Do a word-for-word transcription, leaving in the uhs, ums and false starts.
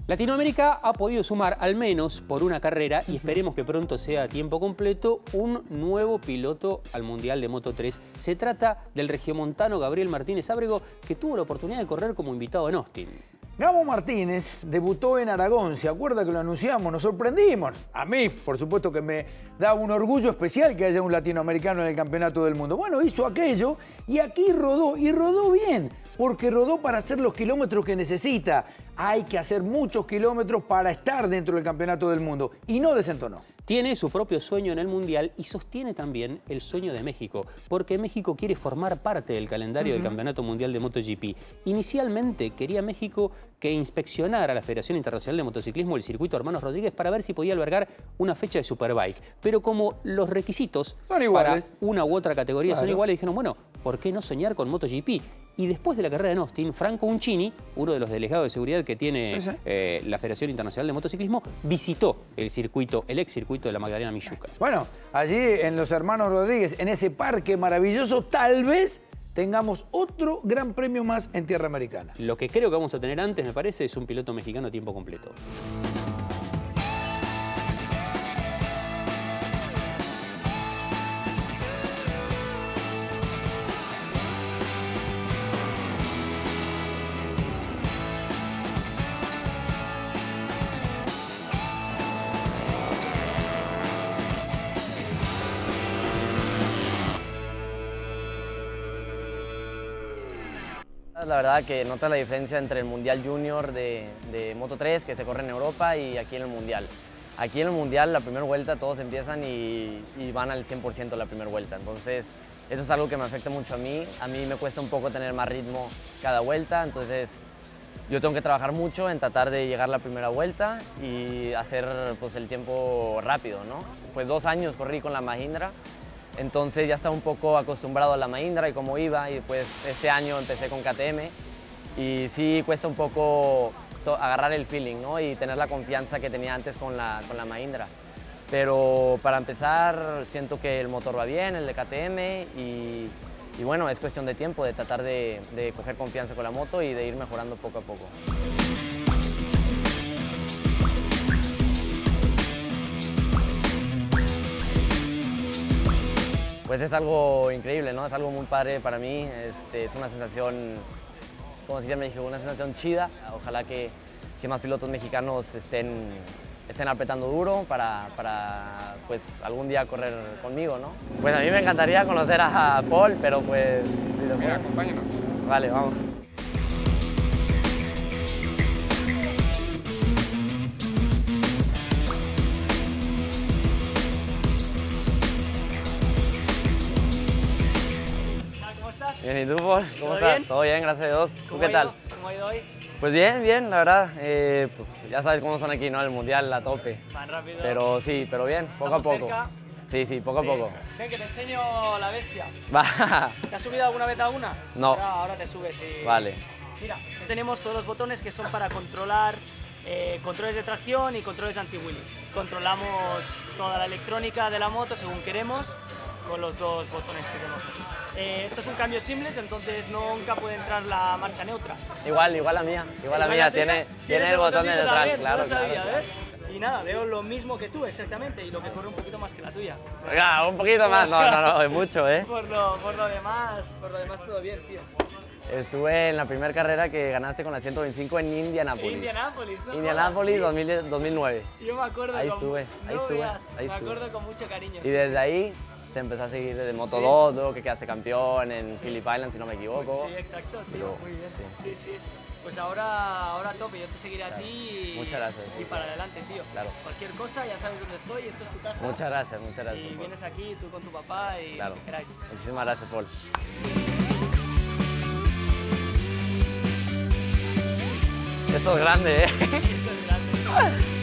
Latinoamérica ha podido sumar al menos por una carrera, y esperemos que pronto sea a tiempo completo, un nuevo piloto al Mundial de Moto tres. Se trata del regiomontano Gabriel Martínez Ábrego, que tuvo la oportunidad de correr como invitado en Austin. Gabo Martínez debutó en Aragón, ¿se acuerda que lo anunciamos? Nos sorprendimos. A mí, por supuesto que me da un orgullo especial que haya un latinoamericano en el Campeonato del Mundo. Bueno, hizo aquello y aquí rodó, y rodó bien, porque rodó para hacer los kilómetros que necesita. Hay que hacer muchos kilómetros para estar dentro del Campeonato del Mundo, y no desentonó. Tiene su propio sueño en el Mundial y sostiene también el sueño de México, porque México quiere formar parte del calendario uh-huh. del Campeonato Mundial de MotoGP. Inicialmente quería México que inspeccionara a la Federación Internacional de Motociclismo el circuito Hermanos Rodríguez para ver si podía albergar una fecha de Superbike. Pero como los requisitos son iguales para una u otra categoría claro. son iguales, dijeron, bueno, ¿por qué no soñar con MotoGP? Y después de la carrera en Austin, Franco Uncini, uno de los delegados de seguridad que tiene sí, sí. Eh, la Federación Internacional de Motociclismo, visitó el circuito, el ex circuito de la Magdalena Mixhuca. Bueno, allí en los Hermanos Rodríguez, en ese parque maravilloso, tal vez tengamos otro gran premio más en tierra americana. Lo que creo que vamos a tener antes, me parece, es un piloto mexicano a tiempo completo. La verdad que notas la diferencia entre el Mundial Junior de, de Moto tres, que se corre en Europa, y aquí en el Mundial. Aquí en el Mundial, la primera vuelta, todos empiezan y, y van al cien por ciento la primera vuelta. Entonces, eso es algo que me afecta mucho a mí. A mí me cuesta un poco tener más ritmo cada vuelta, entonces yo tengo que trabajar mucho en tratar de llegar la primera vuelta y hacer pues, el tiempo rápido, ¿no? Pues dos años corrí con la Mahindra. Entonces ya estaba un poco acostumbrado a la Mahindra y cómo iba, y pues este año empecé con K T M y sí cuesta un poco agarrar el feeling, ¿no? Y tener la confianza que tenía antes con la, con la Mahindra. Pero para empezar siento que el motor va bien, el de K T M, y, y bueno, es cuestión de tiempo, de tratar de, de coger confianza con la moto y de ir mejorando poco a poco. Pues es algo increíble, ¿no? Es algo muy padre para mí, este, es una sensación, como se dice en México, una sensación chida. Ojalá que, que más pilotos mexicanos estén, estén apretando duro para, para pues, algún día correr conmigo, ¿no? Pues a mí me encantaría conocer a Paul, pero pues... Mira, acompáñanos. Vale, vamos. Bien, ¿y tú, Paul? ¿Cómo estás? Bien? Todo bien, gracias a Dios. ¿Tú qué tal? ¿Cómo ha ido hoy? Pues bien, bien, la verdad. Eh, pues ya sabes cómo son aquí, ¿no? El Mundial a tope. Tan rápido. Pero sí, pero bien, poco a ¿Estamos poco. cerca? Sí, sí, poco Sí. a poco. Ven, que te enseño la bestia. Va. ¿Te has subido alguna vez a una? No. Ahora, ahora te subes y... Vale. Mira, tenemos todos los botones que son para controlar eh, controles de tracción y controles anti-wheelie. Controlamos toda la electrónica de la moto según queremos con los dos botones que tenemos aquí. Eh, esto es un cambio seamless, entonces nunca puede entrar la marcha neutra. Igual, igual la mía. Igual la Igual mía. la tuya, Tiene, ¿tienes tiene el botón de botoncito detrás, también? claro, No lo sabía, claro, ¿ves? Y nada, veo lo mismo que tú, exactamente, y lo que corre un poquito más que la tuya. Venga, un poquito más. No, no, no, es mucho, ¿eh? Por lo, por lo demás, por lo demás todo bien, tío. Estuve en la primera carrera que ganaste con la ciento veinticinco en Indianápolis. Indianápolis, ¿no? Indianápolis jodas, dos mil, dos mil nueve. sí. Yo me acuerdo Ahí con... estuve, ahí no estuve, veas, ahí me estuve. acuerdo con mucho cariño. Y sí, desde sí. ahí te empecé a seguir desde Moto Sí. dos, luego que quedaste campeón en Phillip Island, si no me equivoco. Sí, exacto, tío, Pero, muy bien. sí. Sí, sí. Pues ahora, ahora a tope, yo te seguiré Claro. a ti y, Muchas gracias. y para adelante, tío. Claro. Cualquier cosa, ya sabes dónde estoy, esto es tu casa. Muchas gracias, muchas gracias. Y Paul. vienes aquí, tú con tu papá y Claro. lo que queráis. Muchísimas gracias, Paul. Esto es grande, ¿eh? Esto es grande.